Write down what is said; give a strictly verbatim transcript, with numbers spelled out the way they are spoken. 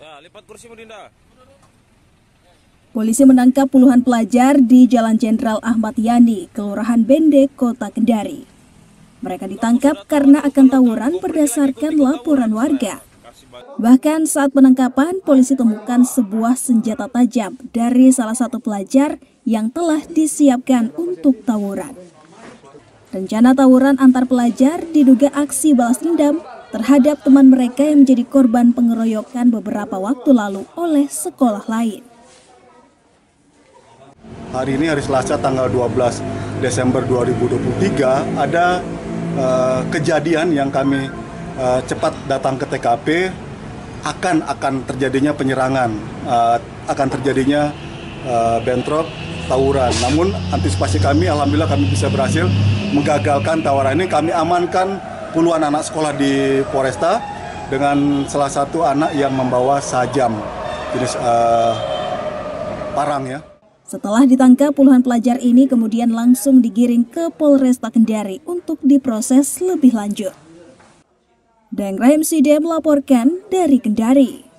Ya, lipat kursi Dinda. Polisi menangkap puluhan pelajar di Jalan Jenderal Ahmad Yani, Kelurahan Bende, Kota Kendari. Mereka ditangkap karena akan tawuran berdasarkan laporan warga. Bahkan saat penangkapan, polisi temukan sebuah senjata tajam dari salah satu pelajar yang telah disiapkan untuk tawuran. Rencana tawuran antar pelajar diduga aksi balas dendam terhadap teman mereka yang menjadi korban pengeroyokan beberapa waktu lalu oleh sekolah lain. Hari ini hari Selasa tanggal dua belas Desember dua ribu dua puluh tiga ada uh, kejadian yang kami uh, cepat datang ke T K P akan akan terjadinya penyerangan, uh, akan terjadinya uh, bentrok, tawuran. Namun antisipasi kami, alhamdulillah kami bisa berhasil menggagalkan tawuran ini. Kami amankan puluhan anak sekolah di Polresta dengan salah satu anak yang membawa sajam jenis uh, parang ya. Setelah ditangkap, puluhan pelajar ini kemudian langsung digiring ke Polresta Kendari untuk diproses lebih lanjut. Deng Rahim Side melaporkan dari Kendari.